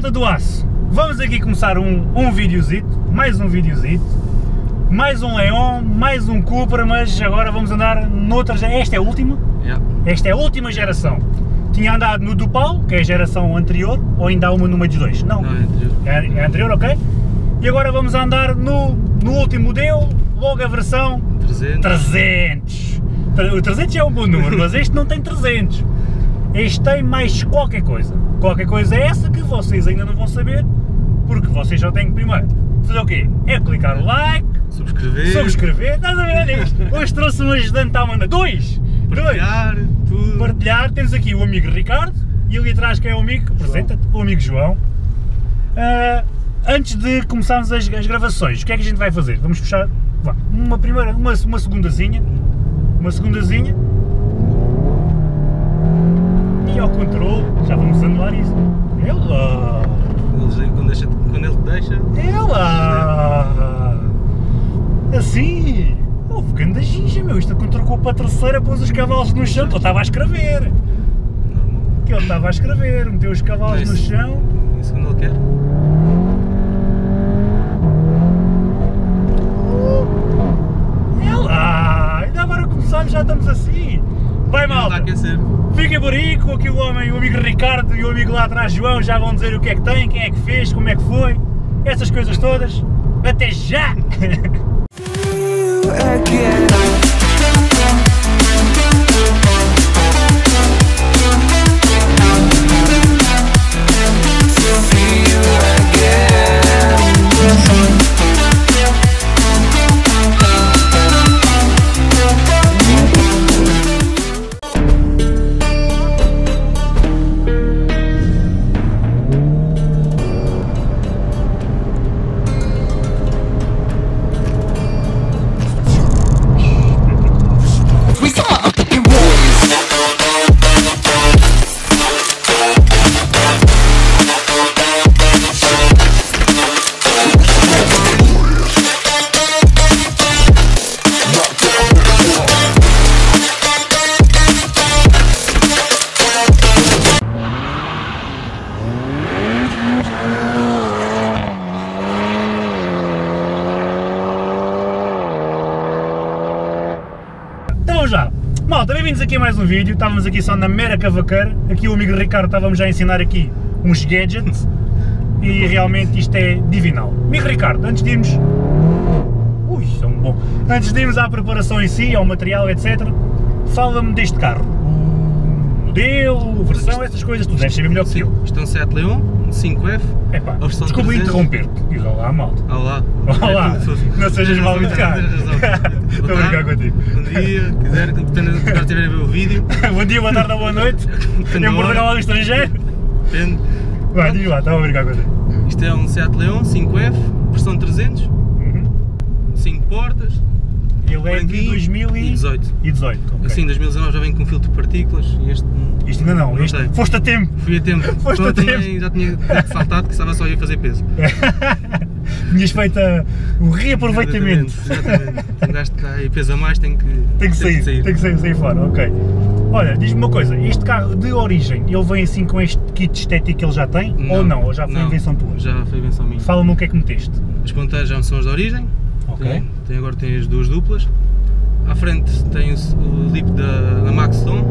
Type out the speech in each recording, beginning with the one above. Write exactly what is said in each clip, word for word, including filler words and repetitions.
Malta do Aço, vamos aqui começar um, um videozito, mais um videozito, mais um Leon, mais um Cupra, mas agora vamos andar noutra, esta é a última? Yeah. Esta é a última geração. Tinha andado no Dupal, que é a geração anterior, ou ainda há uma no meio dos dois? Não, Não é anterior. É, é anterior, ok? E agora vamos andar no, no último modelo, logo a versão trezentos. trezentos. O trezentos é um bom número, mas este não tem trezentos. Este tem mais qualquer coisa. Qualquer coisa é essa que vocês ainda não vão saber, porque vocês já têm que primeiro fazer o quê? É clicar o like, Subscrever. subscrever, estás a ver? Hoje trouxe um ajudante à mana, dois! Partilhar, dois. tudo. Partilhar, temos aqui o amigo Ricardo e ali atrás quem é o amigo, apresenta-te, o amigo João. Uh, antes de começarmos as, as gravações, o que é que a gente vai fazer? Vamos puxar vá, uma primeira, uma, uma segundazinha, uma segundazinha e ao controle, já vamos anular isso. Ela! Ele, quando, deixa, quando ele te deixa. Ela! Assim! Houve grande ginja, meu, isto quando trocou para a terceira pôs os cavalos no chão, que ele estava a escrever. Normal. Que ele estava a escrever, meteu os cavalos Não, no isso- chão. Isso quando ele quer. Ela! Ainda agora começámos, já estamos assim. Vai, Ele está a malta! aquecer. Fiquem por aí, com aqui o homem, o amigo Ricardo e o amigo lá atrás, João, já vão dizer o que é que tem, quem é que fez, como é que foi, essas coisas todas. Até já! We saw a fucking war. Então já, malta, bem-vindos aqui a mais um vídeo, estávamos aqui só na mera cavaqueira, aqui o amigo Ricardo estávamos já a ensinar aqui uns gadgets e realmente isto é divinal. Amigo Ricardo, antes de irmos... Ui, são bom. Antes de irmos à preparação em si, ao material, etcétera, fala-me deste carro, o modelo, versão, essas coisas, tu deves saber melhor que eu. Isto é um Seat Leon, um cinco F. Epá, A versão desculpa trezentos. interromper-te, diz olá, malta. Olá. Olá, É tudo. não sejas Tens mal razão, educado. tens razão. Estou a Boa brincar tarde, contigo. Bom dia, quiser, depende de quando estiver a ver o vídeo. Bom dia, boa tarde ou boa noite, Depende em da hora. Portugal ou no estrangeiro. Depende. Vai, diz lá, estava a brincar contigo. Isto é um Seat Leon cinco F, versão trezentos, Uhum. cinco portas, Ele é de branquinho dois mil e dezoito. e dezoito, ok. Assim, dois mil e dezanove já vem com filtro de partículas e este Isto ainda não, isto, tem. foste a tempo. Fui a tempo. Foste Só a também tempo. já tinha saltado que estava só a ir fazer peso. Tinhas feito a- o reaproveitamento. Exatamente. exatamente. Um gajo que está aí pesa mais tem que, Tem que sair, tem que sair, sair fora, ok. Olha, diz-me uma coisa, este carro de origem, ele vem assim com este kit estético que ele já tem? Ou não? Ou já foi não, invenção tua? Já foi invenção minha. Fala-me o que é que meteste. As ponteiras já são as de origem. Ok. Tem, tem- agora tem as duas duplas. À frente tem o, o lip da, da Maxton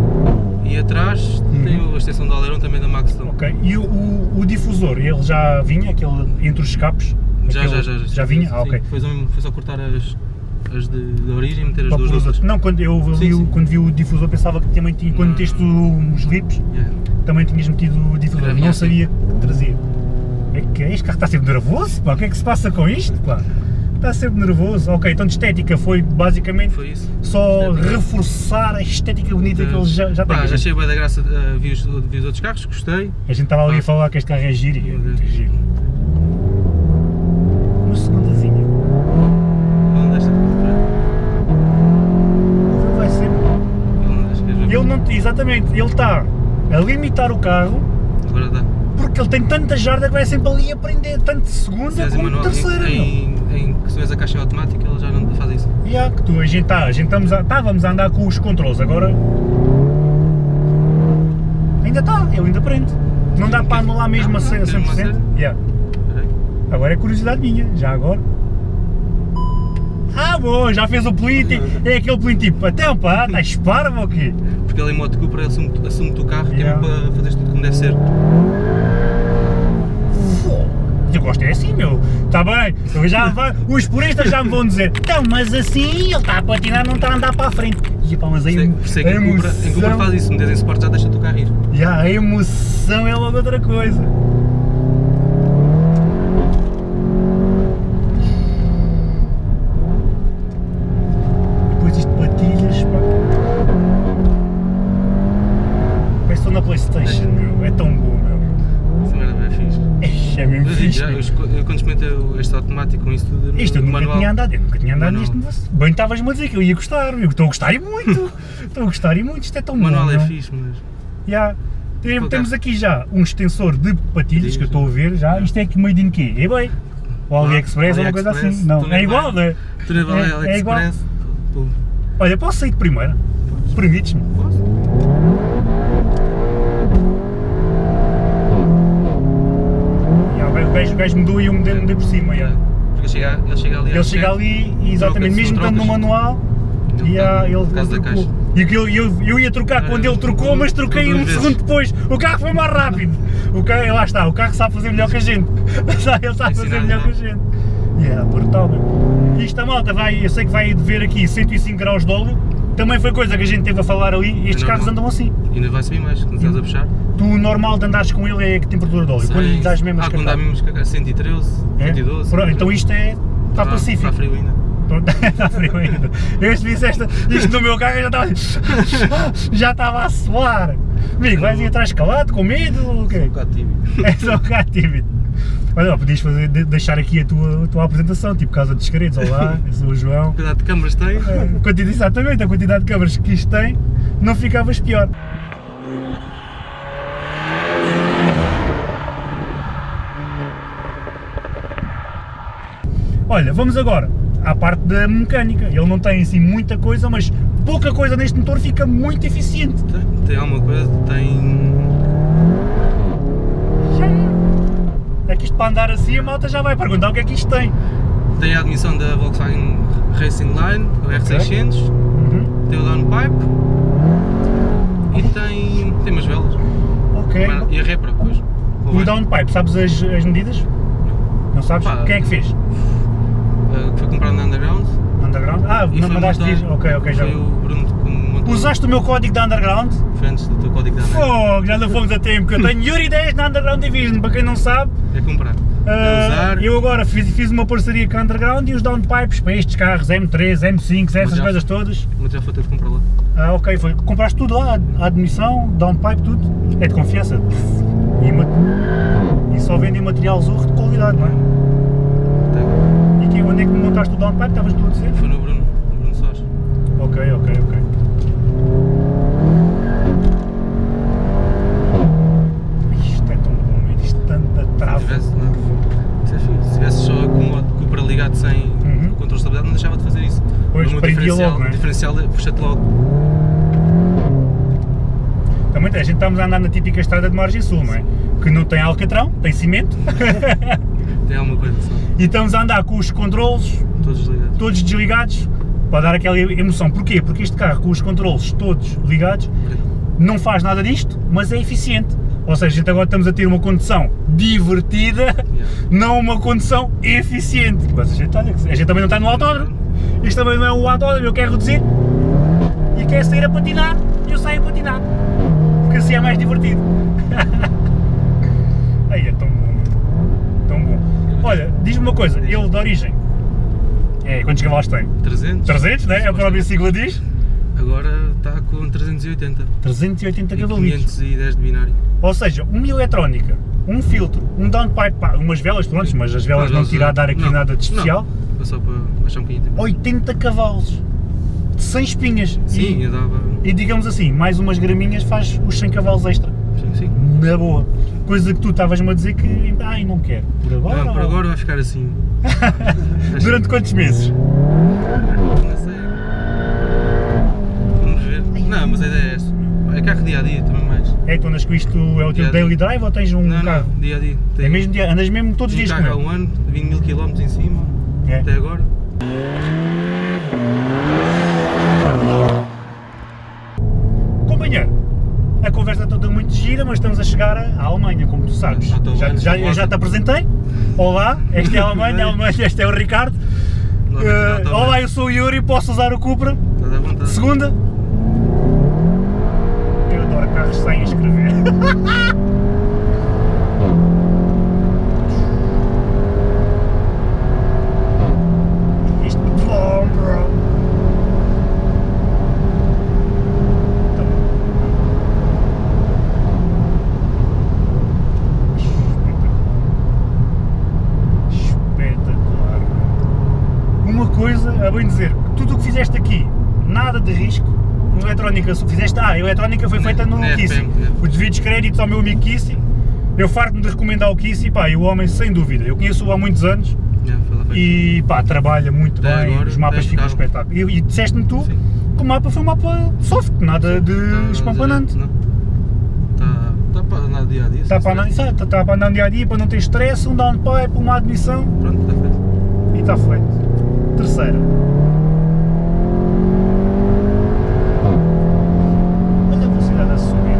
e atrás tem a extensão do aileron também da Maxton. Ok, e o, o, o difusor, ele já vinha, aquele entre os escapes? Já, Aquele- já, já, Já vinha? Ah, sim. ok. Foi só, foi só cortar as, as de, de origem e meter as Para duas pôr os duplas. outros. Não, quando eu vi, Sim, o- sim. quando vi o difusor pensava que também tinha, quando Não. meteste os lips, Yeah. também tinhas metido o difusor, Já vinha não assim. sabia que trazia. É que este carro está sempre nervoso, pá, o que é que se passa com isto, pá? Está sempre nervoso. Ok, então de estética foi basicamente Foi isso. só Estética. reforçar a estética bonita que eles já, já têm. Pá, A já gente- achei bem da graça, uh, vi, os, vi os outros carros, gostei. A gente estava ali a Ah. falar que este carro é giro e é Ok. muito giro. Uma segundazinha. Ele não deixa de comprar. Ele vai ser. Ele não deixa de ver. Ele não. Exatamente, ele está a limitar o carro Agora dá. porque ele tem tanta jarda que vai sempre ali a prender tanto de Se segunda fizeres em como de manual, terceira. meu. em, em, que se tiveres a caixa automática, ele já não faz isso. E há que tu, a gente está, a gente estamos a, estávamos a andar com os controles, agora ainda está, ele ainda prende. Não dá para anular mesmo a cem por cento? Yeah. Agora é curiosidade minha, já agora. Ah, bom, já fez o político, é aquele político, então pá, estás parvo ou quê? Porque ele em moto Cooper assume-te assume o carro, Yeah. que é para fazeres tudo como deve ser. Eu gosto é assim, meu, está bem, eu já, os puristas já me vão dizer, então, mas assim, ele está a patinar, não está a andar para a frente. E pá, mas a, emo, Por isso é que a em Cooper, em Cooper emoção, faz isso, se me des em Sport já deixa-te o carro ir. yeah, a emoção é logo outra coisa. Depois isto patilhas, pá. Parece que estou na Playstation, meu, é tão bom, meu. Isso era bem fixe. Eixe, é mesmo Eu digo fixe, já, meu. eu, esco- eu quando experimentei este automático com isso tudo, no, Isto eu no nunca manual, tinha andado, eu nunca tinha andado Manual. nisto negócio. Bem, estavas-me a dizer que eu ia gostar, eu estou a gostar e muito, estou a gostar e muito, isto é tão o manual bom, é não? fixe, mas Já. Tem- Qual Temos é? aqui já um extensor de patilhas que eu estou a ver já, isto é aqui made in quê? eBay? Ou AliExpress ou uma coisa AliExpress, assim? Não, tu é nem igual, vai- não é? tu nem vai É- ao é igual. AliExpress. Pô, Olha, posso sair de primeira? Permites-me? posso? Já, o gajo- o gajo- o gajo mudou e eu mudei, mudei por cima. Já. Porque chega, ele chega ali Ele chega ali e exatamente, Troca-se, mesmo são estando no trocas. manual, Ele e ah, tá- ele por causa da trocou. caixa. E que eu, eu, eu ia trocar Ah, quando ele trocou, mas troquei duas um vezes. segundo depois. O carro foi mais rápido. O carro, lá está, o carro sabe fazer melhor que a gente. Ele sabe fazer Ensinar melhor que a melhor. gente. Yeah, brutal, meu. Isto a malta vai, eu sei que vai ver aqui cento e cinco graus de óleo. Também foi coisa que a gente teve a falar ali. Estes É carros normal. andam assim. E ainda vai subir mais, quando estás a puxar. Tu, o normal de andares com ele é que temperatura de óleo. Quando lhe dás mesmo Ah, as quando dá mesmo as cento e treze, É? cento e doze. Pronto, então isto é. Está Tá- pacífico. Está frio ainda. Está frio ainda. Eu se visse esta, isto no meu carro eu já estava. Já estava a suar. Amigo, vais ir atrás calado, com medo ou o quê? Um bocado tímido. É só um bocado tímido. Olha, ó, podias fazer, de- deixar aqui a tua, a tua apresentação, tipo Casa dos Segredos. Olá, eu sou o João. Cuidado de câmaras tem. É, quantidade- exatamente, a quantidade de câmaras que isto tem, não ficavas pior. Olha, vamos agora à parte da mecânica. Ele não tem assim muita coisa, mas pouca coisa neste motor fica muito eficiente. Tem, tem alguma coisa, tem. É que isto para andar assim a malta já vai perguntar o que é que isto tem. Tem a admissão da Volkswagen Racing Line, o R seiscentos, Uhum. tem o downpipe e tem, tem umas velas. Ok. E a repra, depois. O downpipe, sabes as, as medidas? Não sabes? Pá, Quem é que fez? Uh, que foi comprado na Underground. Underground? Ah, E não foi mandaste montado- vir? Ok, ok, já. Foi o Bruno que me montou. Usaste o meu código da Underground? Foi antes do teu código da Underground. Fogo, já não fomos a tempo, que eu tenho Yuri dez na Underground Division, para quem não sabe. É comprar. ah, É usar. eu agora fiz, fiz uma parceria com a Underground e os downpipes para estes carros M três, M cinco, essas já- coisas todas. Mas já foi ter de comprar lá. Ah, ok, foi. Compraste tudo lá, a admissão, downpipe, tudo. É de confiança. E, ma- e só vendem material Zorro de qualidade, não é? Tem. E que, onde é que montaste o downpipe? Estavas tu a dizer? Foi no Bruno, no Bruno Soares. Ok, ok, ok. Isto é tão bom, meu, isto tanta Se trava. tivesse, não. Isso é fixe. Se tivesse só com o modo Cooper ligado sem Uhum. o controle de estabilidade, não deixava de fazer isso. Pois, O meu prendia diferencial, logo, não é? o diferencial puxa-te logo. Também a gente estamos a andar na típica estrada de margem sul, não é? Que não tem alcatrão, tem cimento. Tem alguma coisa só. E estamos a andar com os controles Todos ligados. todos desligados para dar aquela emoção. Porquê? Porque este carro com os controles todos ligados não faz nada disto, mas é eficiente. Ou seja, a gente agora estamos a ter uma condução divertida, Yeah. não uma condução eficiente. Mas a gente, olha, a gente também não está no autódromo. Isto também não é um autódromo, eu quero reduzir e quero sair a patinar, eu saio a patinar. Porque assim é mais divertido. Aí é tão bom, tão bom. Olha, diz-me uma coisa, ele de origem, é, quantos cavalos tem? trezentos. trezentos, né? A própria sigla diz. Agora está com trezentos e oitenta. trezentos e oitenta E cavalitos. quinhentos e dez de binário. Ou seja, uma eletrónica, um filtro, um downpipe, pá, umas velas, pronto, mas as velas não te irá dar aqui Não, nada de especial. Não, foi só para baixar um bocadinho de tempo. oitenta cavalos, de cem espinhas. Sim, E, eu dava. e digamos assim, mais umas graminhas faz os cem cavalos extra. Sim, sim. Na boa. Coisa que tu estavas-me a dizer que, ai, não quero. Por agora? Não, por agora vai ficar assim. Durante quantos meses? Não sei. Vamos ver. Não, mas a ideia é essa. É carro dia a dia também mais. É, tu andas com isto, é o teu Dia a daily dia. drive ou tens um Não, carro? não, dia a dia. É mesmo dia, andas mesmo todos os Tenho dias com carro há ele? um ano, vinte mil quilómetros em cima, É. até agora. Companheiro, a conversa é toda muito gira, mas estamos a chegar à Alemanha, como tu sabes. Ah, estou Já, bem, já, estou eu já te apresentei. Olá, esta é a Alemanha, a Alemanha, este é o Ricardo. Lá no Uh, final, olá, eu sou o Yuri, posso usar o Cupra? Estás à vontade. Segunda. Eu adoro carros sem escrever. Isto é bom, bro. Então. Espetacular. Espetacular. Uma coisa a bem dizer, tudo o que fizeste aqui, nada de risco. Eletrónica, se fizeste, ah, a eletrónica foi feita no Na Kissy. R P M, Os devidos créditos ao meu amigo Kissy. Eu farto-me de recomendar o Kissy, pá, e o homem sem dúvida. Eu conheço-o há muitos anos Yeah, foi lá feito. e pá, trabalha muito Até bem, agora, os mapas até ficam carro. espetáculos. E, e disseste-me tu Sim. que o mapa foi um mapa soft, nada de Tá, espampanante. Não. Está tá para andar dia a dia. Está sem para, andar, stress. exato, está para andar dia a dia, para não ter stress, um downpipe, uma admissão Pronto, está feito. e está feito. Terceira. Olha a velocidade a subir.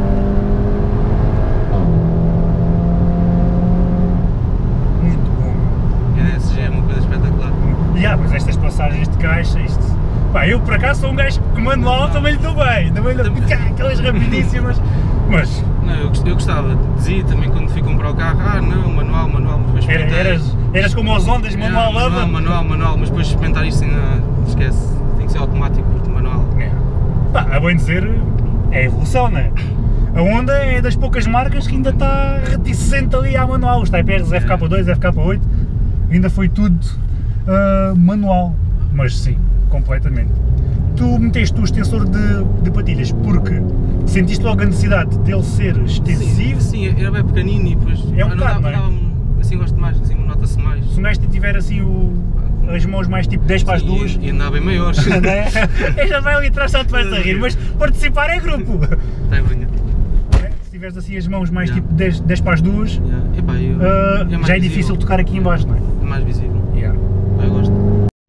Muito bom. N S G é uma coisa espetacular. E ah, mas estas passagens de caixa, isto. Pá, eu por acaso sou um gajo que manual também lhe dou bem, também lhe dou aquelas rapidíssimas. Mas Não, eu, gost- eu gostava, dizia também quando fui comprar o carro, ah não, manual, manual, mas depois era, experimentei. eras, eras como os ondas, Yeah, manual lava. manual, manual, manual, mas depois de experimentar isto, ainda esquece, tem que ser automático, porque manual. É. Pá, a bem dizer, é evolução, não é? A Honda é das poucas marcas que ainda está reticente ali à manual. Os Type R's F K dois, F K oito, ainda foi tudo ah, manual. Mas sim, completamente. Tu meteste o extensor de, de patilhas porque sentiste logo a necessidade dele ser extensivo. Sim, sim, era bem pequenino e depois É um ah, não bocado, dá- não é? dá-me- assim gosto mais, assim nota-se mais. Se o mestre tiver assim o, as mãos mais tipo dez para as Sim, duas, E, e andar bem maiores. né? Eu já vai ali atrás só te vais a rir, mas participar é grupo. Está brinca. É, se tiveres assim as mãos mais Yeah. tipo dez, dez para as duas, Yeah. Epá, eu, ah, é mais já é visível. difícil tocar aqui em baixo, não é? É mais visível. Yeah. Eu gosto.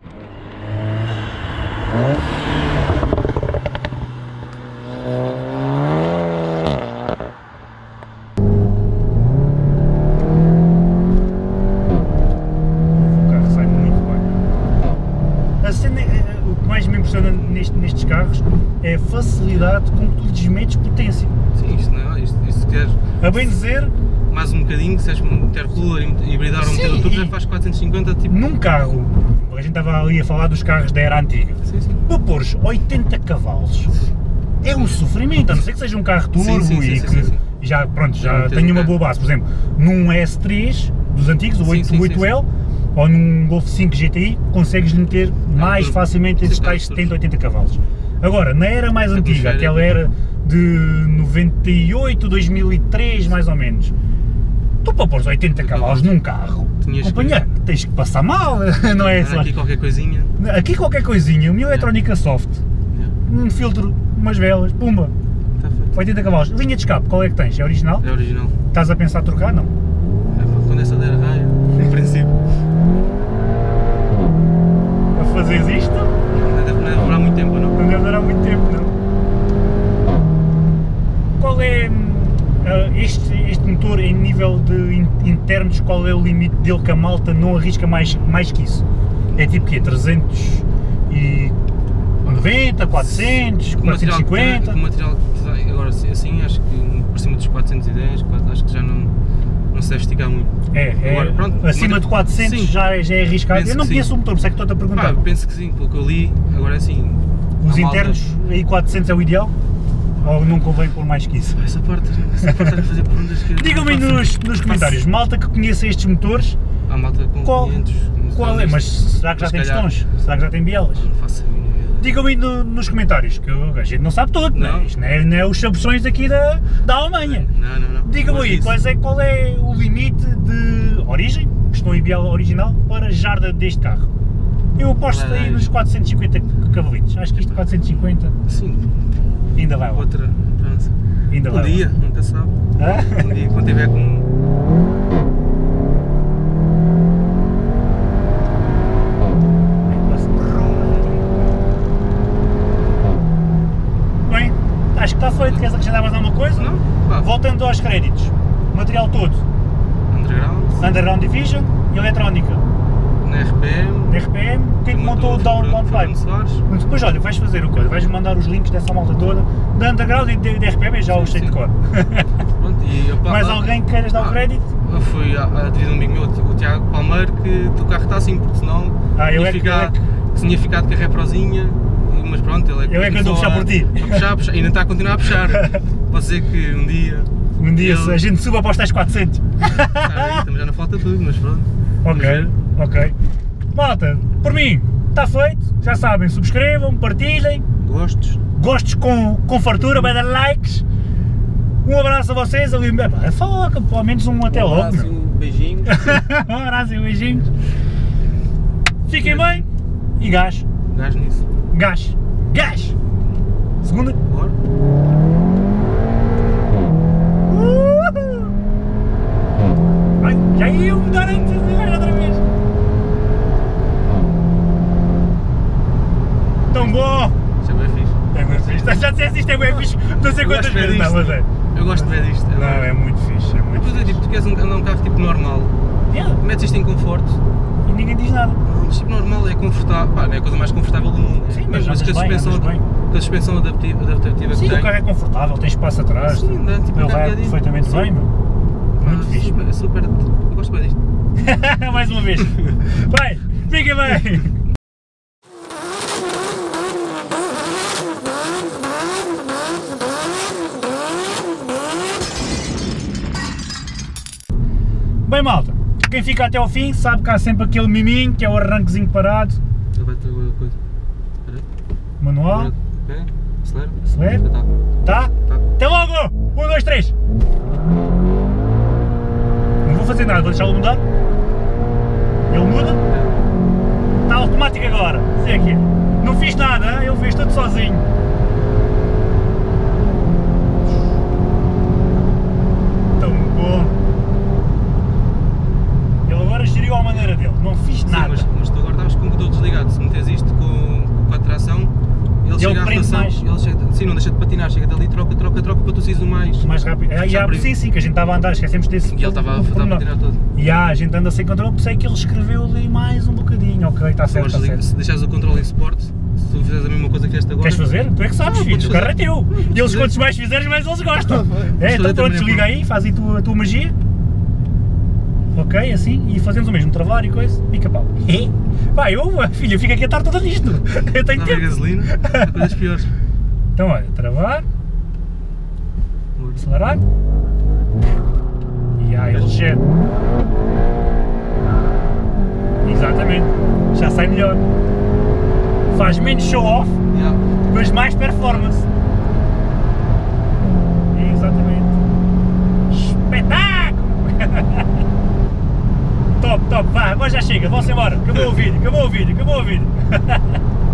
O carro sai muito bem. A cena, é- o que mais me impressiona neste- nestes carros é a facilidade com que tu lhes metes potência. Sim, isto não é, isto, isto se queres A bem dizer, mais um bocadinho, se és um intercooler e hibridar ou meter Sim, o turbo, e- já faz quatrocentos e cinquenta, tipo... num carro, a gente estava ali a falar dos carros da era antiga, Sim, sim. para pôres oitenta cavalos é um sofrimento, a não ser que seja um carro turbo Sim, sim, sim, e sim, que sim, sim. já, pronto, Não, já tens tenha um uma carro. boa base. Por exemplo, num S três dos antigos, o Sim, oito, sim, sim, oito L, ou num Golf cinco G T I, consegues meter mais turbo. facilmente Sim, esses carros tais turbos. setenta, oitenta cavalos. Agora, na era mais antiga, Atmosférico. aquela era de noventa e oito, dois mil e três mais ou menos, tu para pôr oitenta cavalos num carro, Tinhas que- companheiro, tens que passar mal, não é? Anda aqui qualquer coisinha. Aqui qualquer coisinha, uma eletrónica soft, Yeah. um filtro, umas velas, pumba, Está feito. oitenta cavalos. Linha de escape, qual é que tens? É original? É original. Estás a pensar trocar? Não. É, pá, quando essa der raio, em princípio, A fazeres isto? não deve, não deve demorar muito tempo, não? Não deve durar muito tempo, não. Qual é hum, ah, este, este motor em nível de in- internos, qual é o limite dele que a malta não arrisca mais, mais que isso? É tipo quê? trezentos e noventa, quatrocentos, Com o material que tem- quatrocentos e cinquenta? com o material que tem, agora assim, acho que por cima dos quatrocentos e dez, quatro- acho que já não, não se deve esticar muito. É, é Agora, pronto, acima mas- de quatrocentos sim. já, é- já é arriscado. Penso Eu não que conheço sim. o motor, por isso é que estou-te a perguntar. Pá, penso que sim, pelo que eu li, agora assim... Os a malta- internos, aí quatrocentos é o ideal? Ou não convém pôr mais que isso? Pá, essa parte, essa parte a fazer perguntas que... Digam-me aí não faço- nos, nos comentários, malta que conheça estes motores, Há malta com qual, quinhentos... não qual faz é? isto. Mas será que já Mas tem se calhar- pistões? Será que já tem bielas? Não faço a mínima ideia. Digam-me aí no- nos comentários, que a gente não sabe tudo, não, é? Não. Isto não é, não é os chabuções aqui da, da Alemanha. Não, não, não. Digam-me Mas aí, isso- quais é, qual é o limite de origem, pistão e biela original, para jarda deste carro? Eu aposto Qual é a aí origem? nos quatrocentos e cinquenta cavalitos, acho que isto quatrocentos e cinquenta Sim, ainda vai lá, outra... pronto. Ainda Um vai. dia, nunca se sabe. Hã? Um dia, quando tiver com. Bem, acho que está feito. Queres acrescentar mais alguma coisa? Não? Pá, Voltando aos créditos. Material todo. Underground, Underground Division e eletrónica. na R P M. R P M, quem que montou o Down Down Fernando Pipe? Soares. Mas depois, olha, vais fazer o coisa, vais mandar os links dessa malta toda, da Underground e de, de R P M, já os sei de sim. cor. Pronto, e, opa, Mais lá- alguém que queiras dar o Ah, crédito? Foi a, a devido a um amigo meu, o Tiago Palmeiro, que o carro está assim, porque senão Ah, eu tinha, é que- ficado, eu é tinha ficado com a reprozinha, mas pronto, ele é que Eu é que ando a começou puxar por ti. A puxar, a puxar, e ainda está a continuar a puxar. Pode ser que um dia Um dia Ele- se a gente suba para os tais quatrocentos. está aí, também já não falta tudo, mas pronto. Vamos Ok, ver. ok. Malta, por mim, está feito, já sabem, subscrevam, partilhem, Gostos? gostos com, com fartura, vai dar likes. Um abraço a vocês, ali, epá, foca, pelo menos um até Um logo. abraço, meu. um beijinho. Um abraço e beijinhos. Fiquem bem e gás, Gás nisso. gás, gás. Segunda. Bora? Ai, já ia mudar antes de ver outra vez. Tão bom! Isso é bem fixe. É muito fixe. Já disseste isto é bem fixe, não sei Eu quantas gosto de ver vezes, não, isto. mas é. Eu gosto de ver isto. Não, é muito fixe, é muito Depois é fixe. tipo, tu queres um- andar um carro tipo normal, Yeah, metes isto em conforto, e ninguém diz nada. não, mas tipo normal, é confortável, pá, não é a coisa mais confortável do mundo. Sim, mas Mesmo andas com a bem, suspensão, andas bem. com a suspensão adaptiva, adaptativa Sim, que o tem. carro é confortável, tem espaço atrás. Sim, dá, tipo, Ele vai carregadinho. perfeitamente Sim. bem, meu. Pá, Muito fixe. super, super, eu gosto bem disto. Mais uma vez. Vai, fiquem bem. Bem, malta, quem fica até ao fim sabe que há sempre aquele miminho que é o arranquezinho parado, Ele vai ter alguma coisa. Espera aí. manual, Agora, pega, acelera. acelera, Já está. tá? Tá. Até logo! Um, dois, três! Não vou fazer nada, vou deixá-lo mudar. Ele muda, está automático agora. Sim, aqui. Não fiz nada, hein? Ele fez tudo sozinho. Tão bom. Ele agora geriu à maneira dele, não fiz Sim, nada. mas, mas tu agora estavas com o motor desligado, se metes isto com, com a tração, ele chega à prende rotação, mais. ele chega, sim, não deixa de patinar, chega dali, troca, troca, troca para tu seres o mais. Mais rápido. Ah, Já já, abriu. sim, sim, que a gente estava a andar, esquecemos desse. E ele estava a, estava a pormenor. patinar todo. E ah, a gente anda sem controle, pensei que ele escreveu ali mais um bocadinho. Ok, está certo, Agora, está desliga- certo. se deixares o controle em suporte, se tu fizeres a mesma coisa que fizeste agora. Queres fazer? Tu é que sabes, Não, filho, podes o carro é fazer. teu. podes E eles fazer. quantos mais fizeres, mais eles gostam. Podes É, então fazer pronto, também, desliga pronto. aí, faz aí tu, a tua magia. Ok, assim, e fazemos o mesmo, travar e coisa, pica pau. Pá, eu, filho, eu fico aqui a estar toda nisto. Eu tenho Está a ver tempo. gasolina, há coisas piores. Então olha, travar, acelerar. E aí ele chega. Exatamente, já sai melhor. Faz menos show off, Yeah. mas mais performance. Exatamente. Espetáculo! Top, top, vá, agora já chega, vamos embora. Acabou o vídeo, acabou o vídeo, acabou o vídeo.